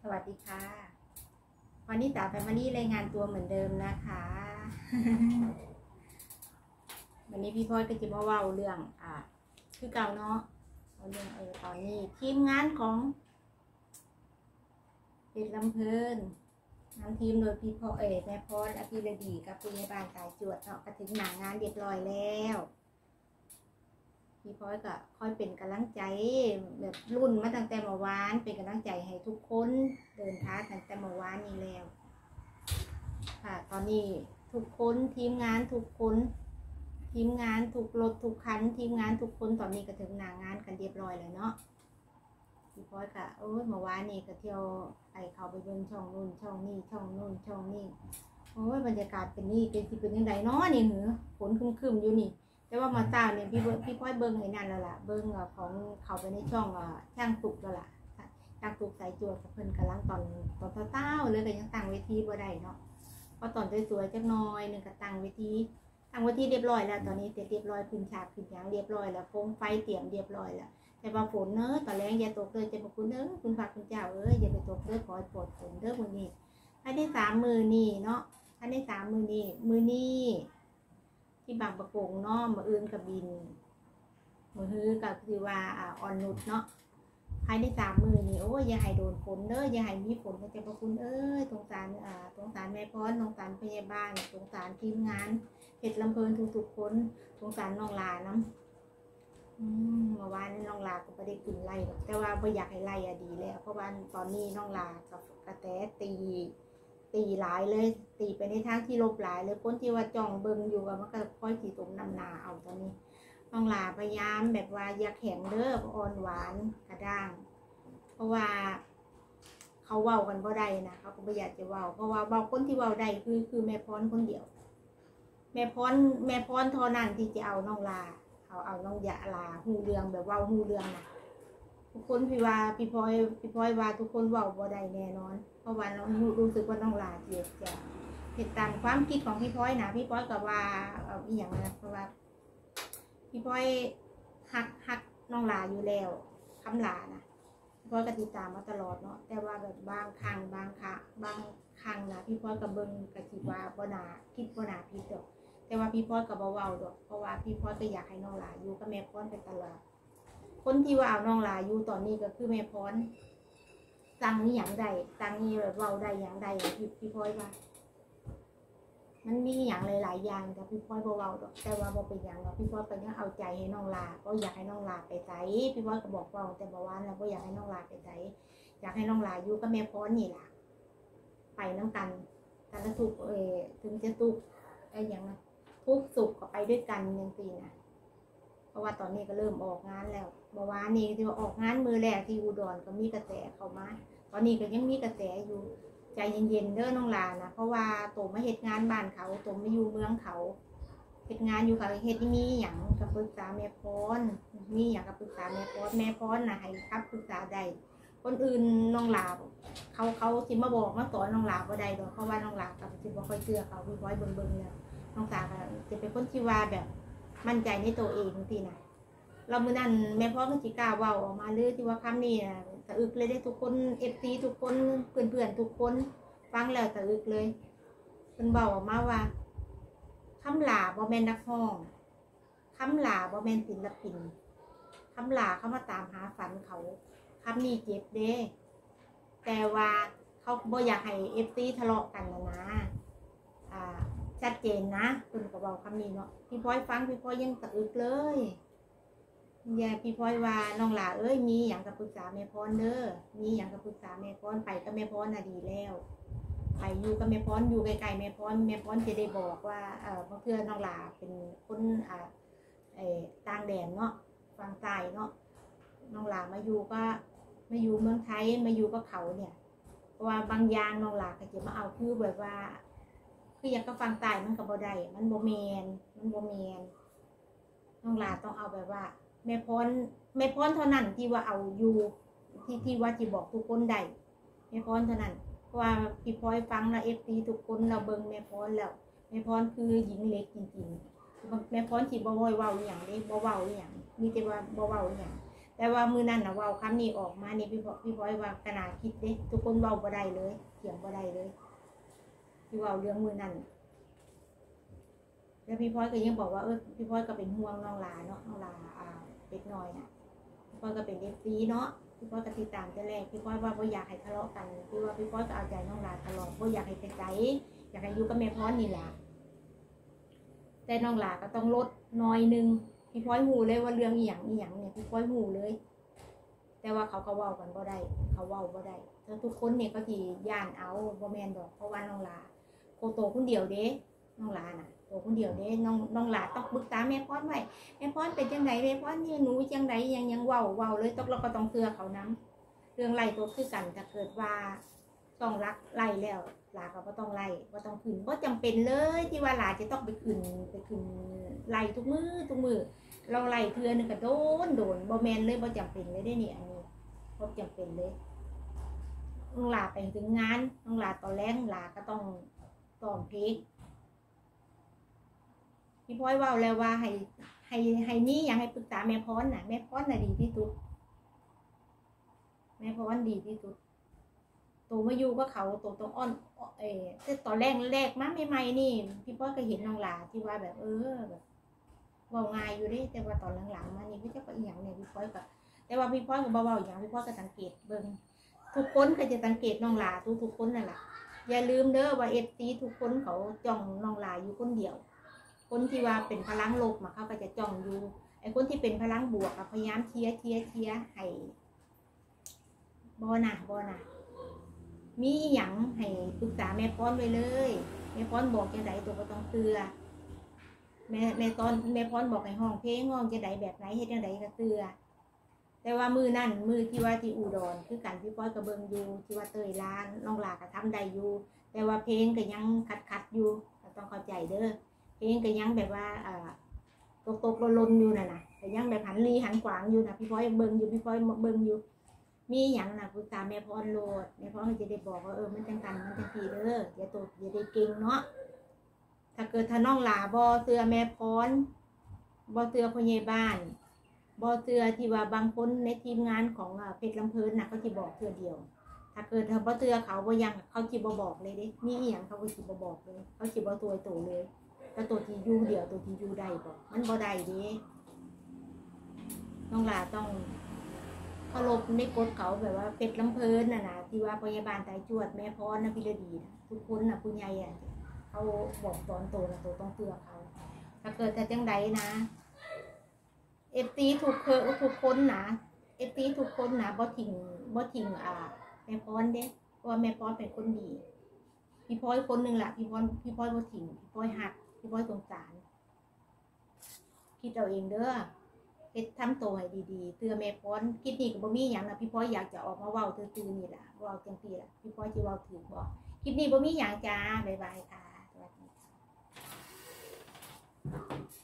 สวัสดีค่ะวันนี้จ๋าแฟมิลี่รายงานตัวเหมือนเดิมนะคะ วันนี้พี่พลอยก็จะมาเล่าเรื่องคือเก่าเนาะเอาเรื่องตอนนี้ทีมงานของเด็กลำเพลินนำทีมโดยพี่พ่อแม่พรอภิรดีกับผู้ใหญ่บ้านสายจวดเนาะก็ถึงหนางานเรียบร้อยแล้วพี่พลอยก็ค่อยเป็นกำลังใจแบบรุ่นมาตั้งแต่เมื่อวานเป็นกำลังใจให้ทุกคนเดินทางตั้งแต่เมื่อวานนี้แล้วค่ะตอนนี้ทุกคนทีมงานทุกคนทีมงานทุกรถทุกคันทีมงานทุกคนตอนนี้ก็ถึงหนางานกันเรียบร้อยแล้วเนาะพี่พลอยก็เมื่อวานนี้ก็เที่ยวไปเขาไปเบิ่งช่องนู่นช่องนี่ช่องนู่นช่องนี่บรรยากาศเป็นนี่เป็นยังไงเนาะนี่เหรอฝนคึมๆอยู่นี่แต่ว่ามาตาเนี่ยพี่พ่อยเบิ้งไอ้นั่นแล้วล่ะเบิ้งของเขาไปในช่องช่างตุกแล้วล่ะช่างตุกสายจวดกับเพิ่นกำลังตอนเต้าเลยก็ยังตั้งเวทีบ่ได้เนาะพอตอนสวยๆจักหน่อยนึงก็ตั้งเวทีเรียบร้อยแล้วตอนนี้เสร็จเรียบร้อยขึ้นฉากขึ้นหยังเรียบร้อยแล้วโคมไฟเตรียมเรียบร้อยแล้วแต่ว่าฝนเนอะตอนแรกอย่าตกเลยจะบอกคุณเนอะคุณพระคุณเจ้าอย่าไปตกเลยขอให้โปรดฝนเด้อมื้อนี้ให้ได้3 มื้อนี่เนาะให้ได้3 มื้อนี้ที่บางประกงเนาะมืออื่นกับบินมือฮือกับคือว่าอ่อนนุดเนาะภายใน3 มื้อนี่อย่าให้โดนฝนเด้ออย่าให้มีฝนก็จะบอกคุณสงสารแม่พรสงสารพยาบาลสงสารทีมงานเพชรลำเพลินทุกๆคนสงสารน้องลาน้ำเมื่อวานน้องลาก็ไม่ได้กินไล่แต่ว่าไม่อยากให้ไล่ดีแล้วเพราะว่าตอนนี้น้องลากับกระแตตีหลายเลยตีไปในทางที่ลบหลายเลยคนที่ว่าจ้องเบิ่งอยู่มันก็ค่อยตีตรงนำนาเอาตอนนี้น้องลาพยายามแบบว่าอย่าแข็งเด้ออ่อนหวานกระด้างเพราะว่าเขาเว้ากันบ่ได้นะเขาก็ไม่อยากจะเว้าเพราะว่าเว้าคนที่เว้าได้คือแม่พรคนเดียวแม่พรเท่านั้นที่จะเอาน้องลาเอาน้องยะลาหูเรื่องแบบเว้าหูเรื่องนะทุกคนพี่พลอยว่าทุกคนเว้าบ่ได้แน่นอนเพราะว่าเรารู้สึกว่าน้องลาเจ็บจะเหตุตามความคิดของพี่พลอยนะพี่พลอยกับว่าอีหยังนะเพราะว่าพี่พลอยฮักน้องลาอยู่แล้วคำลานะพี่พลอยก็ติดตามมาตลอดเนาะแต่ว่าแบบบางครั้งนะพี่พลอยกับเบิ่งก็คิดว่าบ่น่าคิดบ่น่าผิดดอกแต่ว่าพี่พลอยกับเบาๆดอกเพราะว่าพี่พลอยก็อยากให้น้องลาอยู่กับแม่พรไปตลอดคนที่ว่าเอาน้องลาอยู่ตอนนี้ก็คือแม่พรสั่งนี่อย่างใดสั่งนี่แบบเว้าได้อย่างใดพี่พลอยว่ามันมีอย่างหลายๆอย่างแต่พี่พลอยเว้าดอกแต่ว่าบ่เป็นอย่างหรอกพี่พลอยก็ยังเอาใจให้น้องลาก็อยากให้น้องลาไปไสพี่พลอยก็บอกว่าแต่เมื่อวานแล้วก็อยากให้น้องลาไปไสอยากให้น้องลาอยู่กับแม่พรนี่ล่ะไปน้ำกันละทุกถึงจะทุกอย่างนะทุกสุขก็ไปด้วยกันอย่างตีนะเพราะว่าตอนนี้ก็เริ่มออกงานแล้วเมื่อวานนี้ที่ว่าออกงานมือแรกที่อุดรก็มีกระแสเข้ามาตอนนี้ก็ยังมีกระแสอยู่ใจเย็นๆเด้อน้องลานะเพราะว่าโตมาเฮ็ดงานบ้านเขาโตมาอยู่เมืองเขาเฮ็ดงานอยู่เขาเฮ็ดมีอย่างกับปรึกษาแม่พรมีอย่างกับปรึกษาแม่พรนะให้ครับปรึกษาได้คนอื่นน้องลาเขาสิมาบอกมาสอนน้องลาบ่ได้ดอกเพราะว่าน้องลากับสิบ่ค่อยเชื่อเขาพี่พลอยเบิ่งแล้วน้องลาก็จะเป็นคนที่ว่าแบบมั่นใจในตัวเองทีนะเราเมื่อนั้นแม่พ่อก็จิกล้าเว้าออกมาเลยที่ว่าคำนี้นะสะอึกเลยได้ทุกคนFCทุกคนเพื่อนทุกคนฟังแล้วสะอึกเลยเพิ่นเว้าออกมาว่าคำลาบ่แม่นนักร้องคำลาบ่แม่นศิลปินคำลาเขามาตามหาฝันเขาคำนี้เจ็บเด้แต่ว่าเขาบ่อยากให้ FC ทะเลาะกันนะชัดเจนนะคุณก็บอกคำนี้เนาะพี่พลอยฟังพี่พลอยยังสะอึกเลยอย่าพี่พลอยว่าน้องหลามีอย่างกับปรึกษาแม่พรเด้อมีอย่างกับปรึกษาแม่พรไปกับแม่พรน่ะดีแล้วไปอยู่กับแม่พรอยู่ไกลๆแม่พรจะได้บอกว่าเพราะเพื่อนน้องหลาเป็นคนต่างแดนเนาะฝั่งใต้เนาะน้องหลามาอยู่เมืองไทยมาอยู่กับเขาเนี่ยเพราะว่าบางอย่างน้องหลาก็จะมาเอาคือแบบว่าคืออยากก็ฟังตายมันกับบ่ได้มันบ่แมนน้องลาต้องเอาแบบว่าแม่พรเท่านั้นที่ว่าเอาอยู่ที่ว่าที่บอกทุกคนได้แม่พรเท่านั้นเพราะว่าพี่พลอยฟังนะFTทุกคนเราเบิ่งแม่พรแล้วแม่พรคือหญิงเล็กจริงๆแม่พรที่บ่เว้าอย่างนี้บ่เว้าอย่างมีแต่ว่าบ่เว้าอย่างแต่แต่ว่ามือนั่นนะเว้าคำนี้ออกมานี่พี่พลอยว่าขนาดคิดเด้ทุกคนเว้าบ่ได้เลยเถียงบ่ได้เลยที่เว้าเรื่องมือนั่นแล้วพี่พลอยก็ยังบอกว่าพี่พลอยก็เป็นห่วงน้องลาเนาะน้องลาเป็ดน้อยน่ะพี่พลอยก็เป็นFCเนาะพี่พลอยก็ติดตามแต่แรกพี่พลอยว่าบ่อยากให้ทะเลาะกันพี่ว่าพี่พลอยก็เอาใจน้องลาตลอดบ่อยากให้ไปใจอยากให้อยู่กับแม่พรนี่แหละแต่น้องลาก็ต้องลดน้อยนึงพี่พลอยหูเลยว่าเรื่องอีหยังเนี่ยพี่พลอยหูเลยแต่ว่าเขาก็เว้ากันบ่ได้เขาเว้าบ่ได้แล้วทุกคนเนี่ยก็สิย่านเอาบ่แม่นดอกเพราะว่าน้องลาโคโตคนเดียวเด้น้องลาน่ะโตคนเดียวเด้น้องลาต้องปรึกษาแม่พรไว้แม่พรเป็นจังไดแม่พรนี่หนูจังไดยังเว้าเลยต้องเราก็ต้องเชื่อเขานำเรื่องไล่ตัวคือกันถ้าเกิดว่าต้องรักไล่แล้วลาก็บ่ต้องไล่บ่ต้องขึ้นบ่จำเป็นเลยที่ว่าลาจะต้องไปขึ้นไล่ทุกมื้อเราไล่เทื่อนึงก็โดนบ่แม่นเลยบ่จำเป็นเลยได้นี่อันนี้บ่จำเป็นเลยน้องลาไปถึงงานน้องลาตอนแรกลาก็ต้องซ้อมเพลงพี่พลอยว่าแล้วว่าให้นี่อยากให้ปรึกษาแม่พรน่ะแม่พรน่ะดีที่สุดแม่พรดีที่สุดโตมาอยู่ก็เขาโตต้องอ้อนแต่ตอนแรกมาใหม่ๆนี่พี่พลอยก็เห็นน้องลาที่ว่าแบบแบบเว้าง่ายอยู่เด้แต่ว่าตอนหลังๆมานี่พี่จะก็อีหยังเนี่ยพี่พลอยก็แต่ว่าพี่พลอยก็บ่เว้าอีหยังพี่พลอยก็สังเกตเบิ่งทุกคนก็จะสังเกตน้องลาทุกคนนั่นแหละอย่าลืมเด้อว่า FC ทุกคนเขาจ้องน้องลาอยู่คนเดียวคนที่ว่าเป็นพลังลบมาเขาก็จะจ้องอยู่ไอ้คนที่เป็นพลังบวกก็พยายามเชียร์ให้บ่นะมีหยังให้ปรึกษาแม่พรไว้เลยแม่พรบอกจังไดตัวก็ต้องเตือแม่พรบอกให้ห้องเพลงห้องจังไดแบบไหนเฮ็ดจังไดก็เตือแต่ว่ามือที่ว่าที่อุดรคือกันพี่พลอยก็เบิ่งอยู่ที่ว่าเตยล้านน้องลาก็ทำได้อยู่แต่ว่าเพลงก็ยังคัดอยู่ต้องเข้าใจเด้อเพลงก็ยังแบบว่าตกหล่นอยู่น่ะแต่ยังแบบหันขวางอยู่นะพี่พลอยเบิ่งอยู่พี่พลอยเบิ่งอยู่มีหยังนะปรึกษาแม่พรโลดแม่พรก็จะได้บอกว่ามันจังกันมันจังซี่เด้ออย่าได้เก่งเนาะถ้าเกิดถ้าน้องลาบ่เชื่อแม่พรบ่เชื่อพ่อใหญ่บ้านบ่เชื่อที่ว่าบางคนในทีมงานของเพชรลำเพลินน่ะเขาสิบอกเทื่อเดียวถ้าเกิดบ่เชื่อเขาบ่ยังเขาสิบ่บอกเลยเด้มีอีหยังเขาก็สิบ่บอกเลยเขาสิบ่โตเลยแต่ตัวที่อยู่เดียวตัวที่อยู่ได้บ่มันบ่ได้เด้น้องลาต้องเคารพในกฎเขาแบบว่าเพชรลำเพลินน่ะนะที่ว่าพยาบาลตายจวดแม่พรนะพิรดีนะทุกคนน่ะผู้ใหญ่อ่ะเขาบอกตอนโตนะโตต้องเตือนเขาถ้าเกิดแต่จังใดนะFTทุกคนนะFTทุกคนนะบ่ทิ้งแม่พรเด้เพราะว่าแม่พรเป็นคนดีพี่พลอยคนหนึ่งแหละพี่พลอยบ่ทิ้งพี่พลอยหักพี่พลอยสงสารคิดเอาเองเด้อเฮ็ดทำตัวให้ดีๆเตือนแม่พรคิดนี่ก็บ่มีหยังนะพี่พลอยอยากจะออกมาเว้าซื่อๆนี่ล่ะเว้าจังซี่ล่ะพี่พลอยสิเว้าถูกบ่คลิปนี้บ่มีหยังจ้าบ๊ายบายค่ะสวัสดีค่ะ